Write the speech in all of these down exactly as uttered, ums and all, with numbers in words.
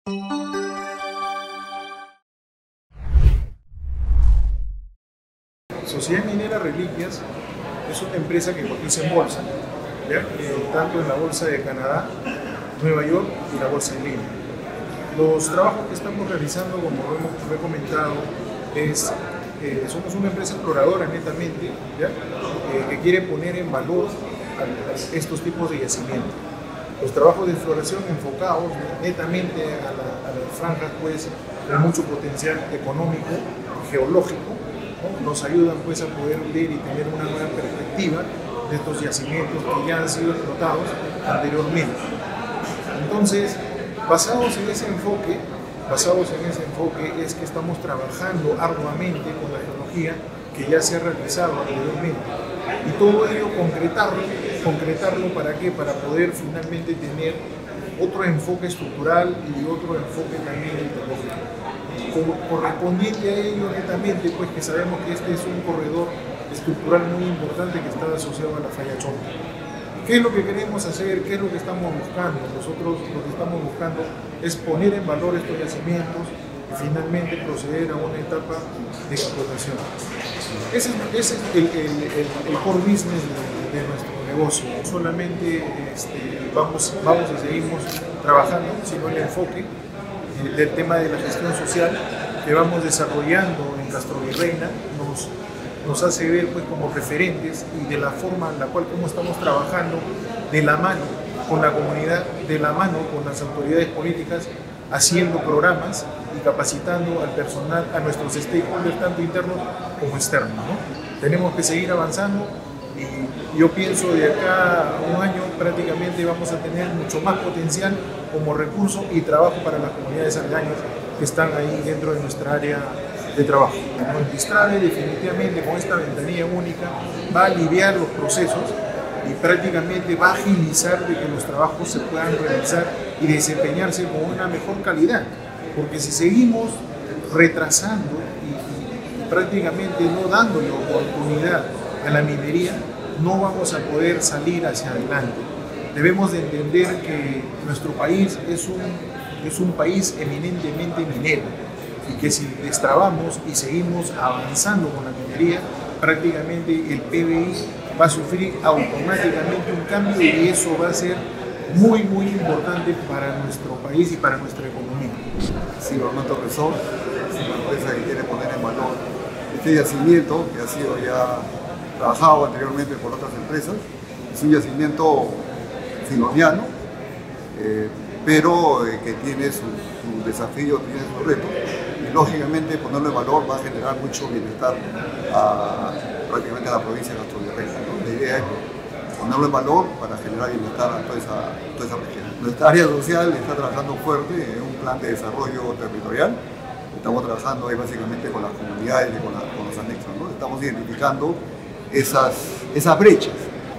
Sociedad Minera Reliquias es una empresa que cotiza en bolsa, ¿ya? Eh, tanto en la bolsa de Canadá, Nueva York y la bolsa de Lima. Los trabajos que estamos realizando, como hemos, lo he comentado, es eh, somos una empresa exploradora netamente, ¿ya? Eh, que quiere poner en valor a, a estos tipos de yacimientos. Los trabajos de exploración enfocados netamente a, la, a las franjas pues, de mucho potencial económico, geológico, ¿no? Nos ayudan pues, a poder ver y tener una nueva perspectiva de estos yacimientos que ya han sido explotados anteriormente. Entonces, basados en ese enfoque, basados en ese enfoque es que estamos trabajando arduamente con la geología que ya se ha realizado anteriormente. Y todo ello concretarlo, concretarlo ¿para qué? Para poder finalmente tener otro enfoque estructural y otro enfoque también hidrológico. Correspondiente a ello netamente, pues que sabemos que este es un corredor estructural muy importante que está asociado a la falla Chonta. ¿Qué es lo que queremos hacer? ¿Qué es lo que estamos buscando? Nosotros lo que estamos buscando es poner en valor estos yacimientos y finalmente proceder a una etapa de explotación. Ese es, ese es el, el, el, el core business de, de nuestro negocio. No solamente este, vamos, vamos a seguir trabajando, sino el enfoque eh, del tema de la gestión social que vamos desarrollando en Castrovirreyna nos nos hace ver pues, como referentes y de la forma en la cual como estamos trabajando de la mano con la comunidad, de la mano con las autoridades políticas, haciendo programas y capacitando al personal, a nuestros stakeholders, tanto internos como externos, ¿no? Tenemos que seguir avanzando y yo pienso de acá a un año prácticamente vamos a tener mucho más potencial como recurso y trabajo para las comunidades aledañas que están ahí dentro de nuestra área de trabajo. El Distrave definitivamente con esta ventanilla única va a aliviar los procesos y prácticamente va a agilizar de que los trabajos se puedan realizar y desempeñarse con una mejor calidad, porque si seguimos retrasando y, y, y prácticamente no dándole oportunidad a la minería, no vamos a poder salir hacia adelante. Debemos de entender que nuestro país es un, es un país eminentemente minero, y que si destrabamos y seguimos avanzando con la minería, prácticamente el P B I va a sufrir automáticamente un cambio y eso va a ser muy, muy importante para nuestro país y para nuestra economía. Sí, Orlando Resort es una empresa que quiere poner en valor este yacimiento que ha sido ya trabajado anteriormente por otras empresas. Es un yacimiento filoniano, eh, pero eh, que tiene su, su desafío, tiene su reto. Y lógicamente ponerlo en valor va a generar mucho bienestar a, prácticamente a la provincia de Castrovirreyna, ¿no? La idea es ponerlo en valor para generar bienestar a toda esa, toda esa región. Nuestra área social está trabajando fuerte en un plan de desarrollo territorial. Estamos trabajando ahí básicamente con las comunidades y con, la, con los anexos, ¿no? Estamos identificando esas, esas brechas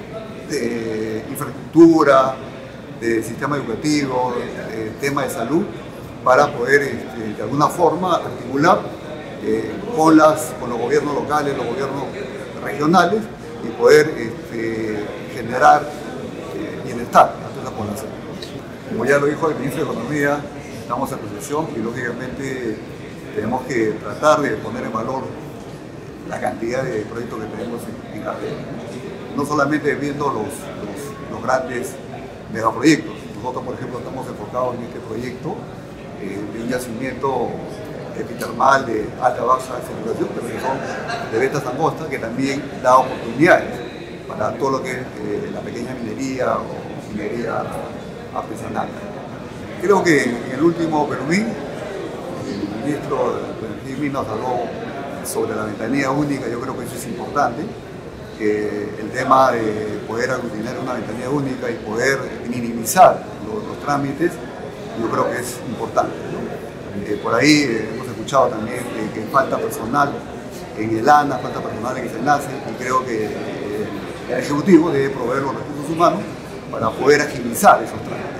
de infraestructura, de sistema educativo, de tema de salud, para poder este, de alguna forma articular eh, con, las, con los gobiernos locales, los gobiernos regionales y poder este, generar eh, bienestar a toda la población. Como ya lo dijo el ministro de Economía, estamos en recesión y lógicamente tenemos que tratar de poner en valor la cantidad de proyectos que tenemos en, en cartera. No solamente viendo los, los, los grandes megaproyectos. Nosotros, por ejemplo, estamos enfocados en este proyecto Eh, de un yacimiento epitermal de alta baja circulación, pero que son de vetas angostas, que también da oportunidades para todo lo que es eh, la pequeña minería o minería artesanal. Creo que en el último Perumín, el ministro de Energía nos habló sobre la ventanilla única. Yo creo que eso es importante, que el tema de poder aglutinar una ventanilla única y poder minimizar los, los trámites, yo creo que es importante, ¿no? Eh, por ahí eh, hemos escuchado también eh, que falta personal en el A N A, falta personal en el SENACE, y creo que eh, el Ejecutivo debe proveer los recursos humanos para poder agilizar esos trámites.